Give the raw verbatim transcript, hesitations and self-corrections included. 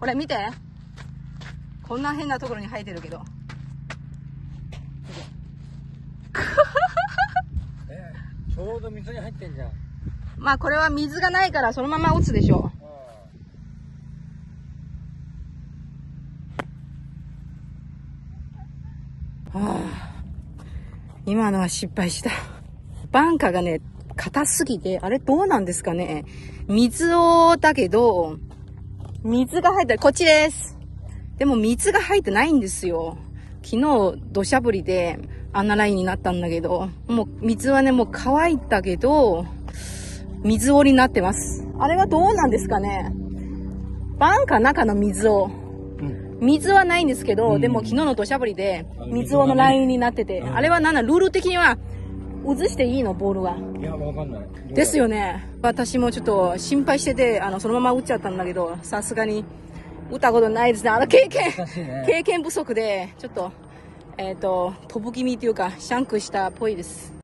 これ見て。こんな変なところに生えてるけど。 えー、ちょうど水に入ってんじゃん。 まあこれは水がないからそのまま落つでしょう。はあ、今のは失敗した。バンカーがね、硬すぎて、あれどうなんですかね。水を、だけど、水が入ったら、こっちです。でも水が入ってないんですよ。昨日、土砂降りで、あんなラインになったんだけど、もう水はね、もう乾いたけど、水折りになってます。あれはどうなんですかね。バンカー中の水を、うん、水はないんですけど、うん、でも昨日の土砂降りで、水をのラインになってて、うん、あれはなんだ、ルール的には、移していいのボールは。 いや、わかんない。 ですよね。私もちょっと心配してて、あの、そのまま打っちゃったんだけど、さすがに、打ったことないですね。あの、経験、ね、経験不足で、ちょっと、えっと、飛ぶ気味っていうか、シャンクしたっぽいです。